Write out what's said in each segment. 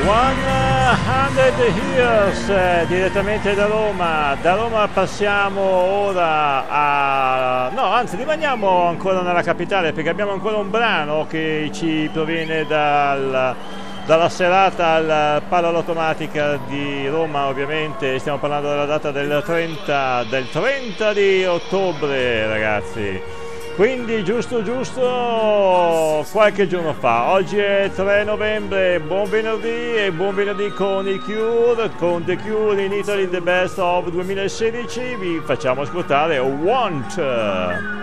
100 Years, direttamente da Roma. Da Roma passiamo ora a... no, anzi rimaniamo ancora nella capitale perché abbiamo ancora un brano che ci proviene dalla serata al Parallautomatica di Roma, ovviamente stiamo parlando della data del 30 di ottobre, ragazzi. Quindi giusto qualche giorno fa. Oggi è 3 novembre, buon venerdì e buon venerdì con i Cure, con The Cure in Italy The Best of 2016. Vi facciamo ascoltare Want.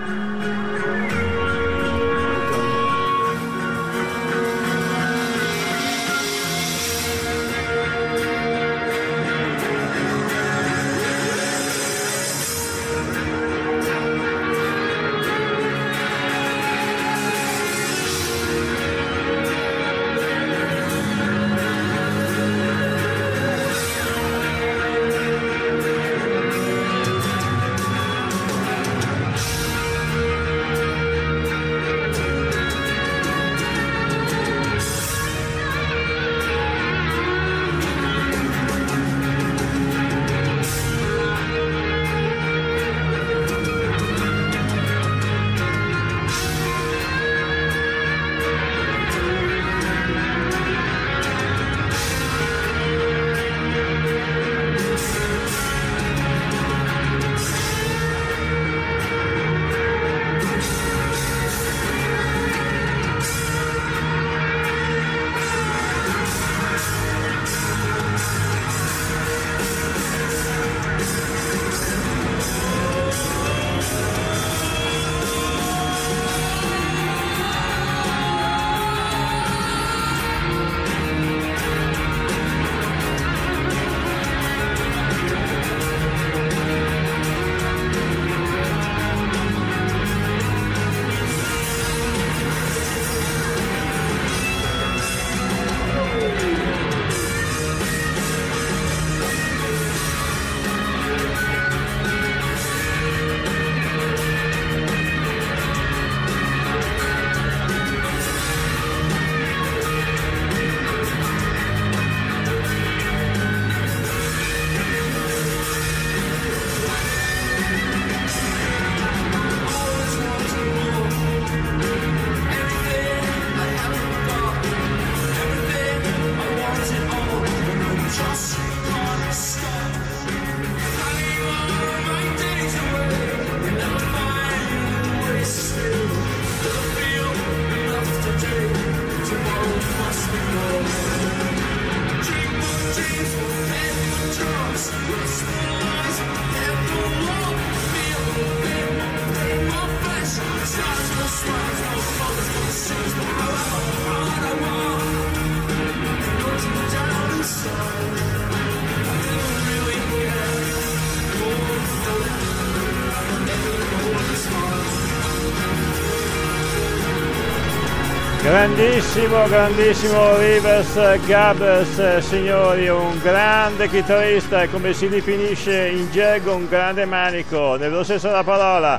Grandissimo Rivers Gabbers, signori, un grande chitarrista e, come si definisce in gergo, un grande manico, nel vero senso della parola.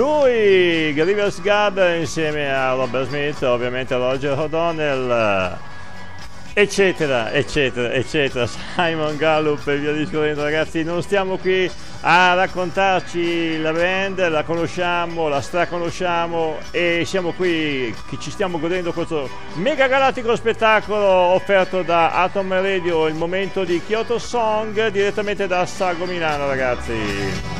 Lui, Rivers Gabbers, insieme a Robert Smith, ovviamente a Roger O'Donnell, eccetera, Simon Gallup e via discorrendo. Ragazzi, non stiamo qui a raccontarci la band, la conosciamo, la straconosciamo e siamo qui che ci stiamo godendo questo mega galattico spettacolo offerto da Atom Radio, il momento di Kyoto Song direttamente da Sago Milano, ragazzi.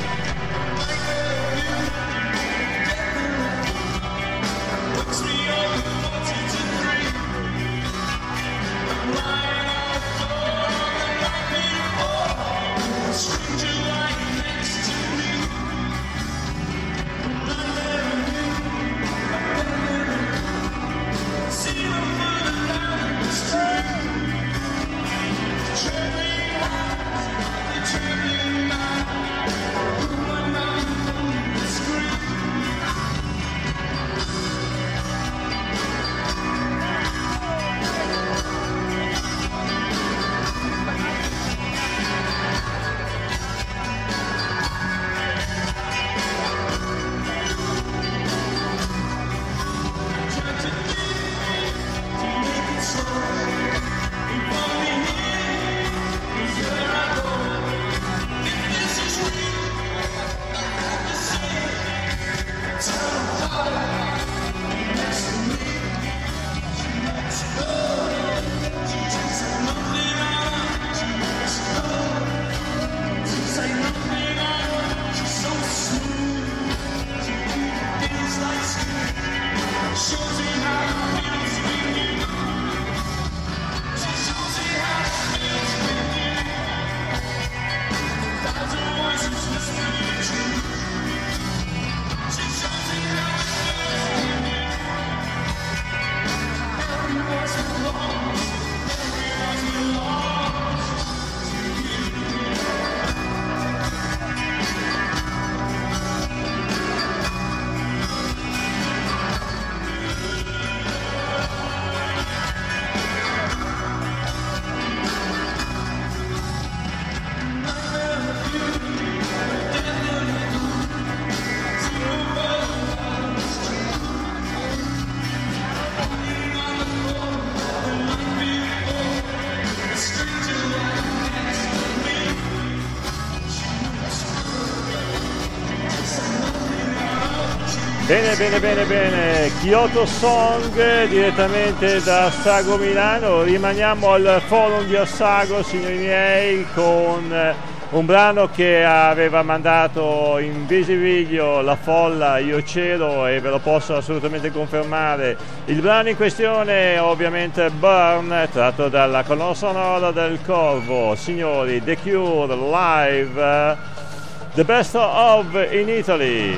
Bene, bene, bene, bene. Kyoto Song direttamente da Assago Milano. Rimaniamo al forum di Assago, signori miei, con un brano che aveva mandato in visivideo la folla Io C'ero, e ve lo posso assolutamente confermare. Il brano in questione è ovviamente Burn, tratto dalla colonna sonora del Corvo. Signori, The Cure live, The Best of in Italy.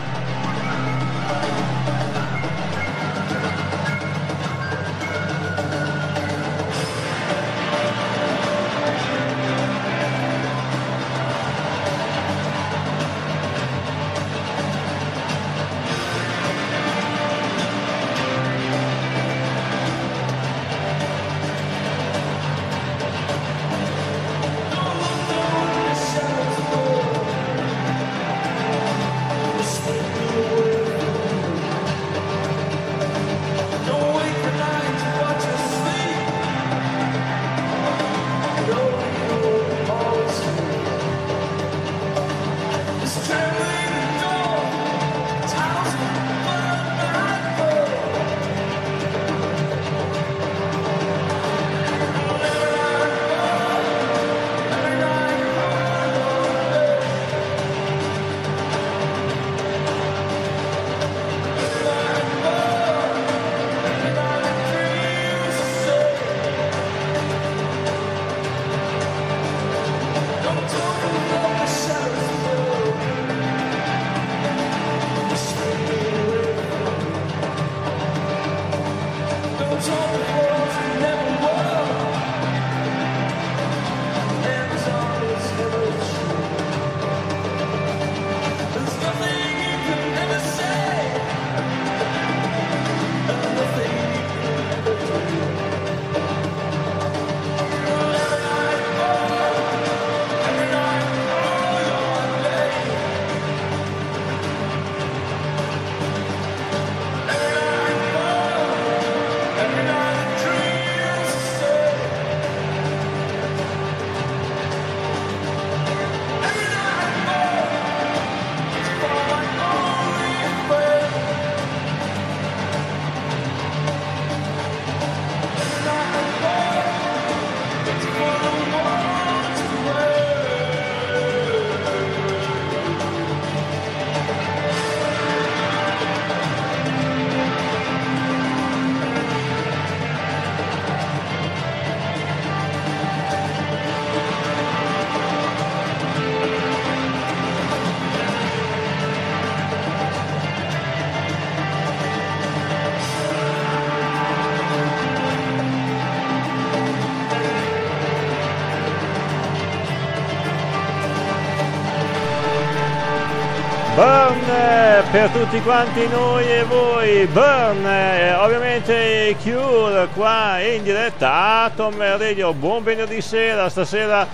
Burn per tutti quanti noi e voi. Burn, ovviamente Cure qua in diretta Atom Radio. Buon venerdì sera, stasera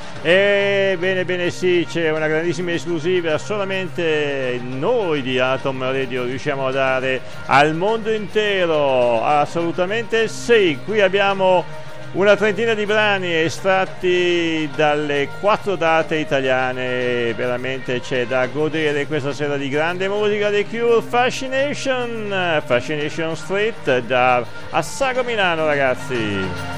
bene bene, sì, c'è una grandissima esclusiva, solamente noi di Atom Radio riusciamo a dare al mondo intero, assolutamente sì. Qui abbiamo una trentina di brani estratti dalle 4 date italiane, veramente c'è da godere questa sera di grande musica. The Cure, Fascination Street da Assago Milano, ragazzi.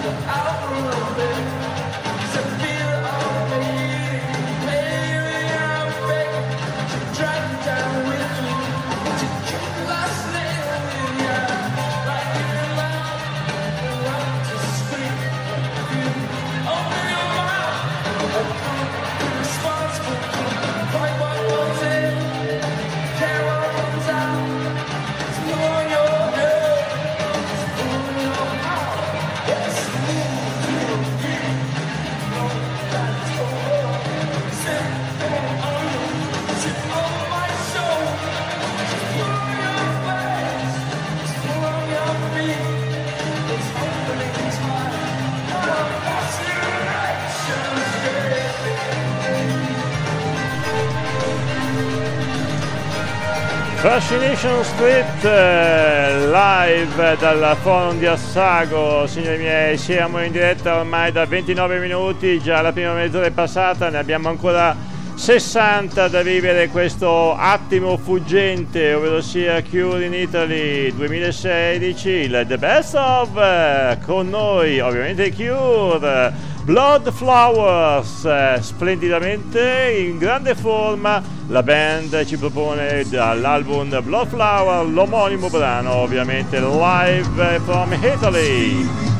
Fascination Street live dal forum di Assago, signori miei, siamo in diretta ormai da 29 minuti, già la prima mezz'ora è passata, ne abbiamo ancora 60 da vivere questo attimo fuggente, ovvero sia Cure in Italy 2016, il The Best of, con noi ovviamente Cure, Blood Flowers, splendidamente in grande forma la band ci propone dall'album Blood Flower l'omonimo brano, ovviamente live from Italy.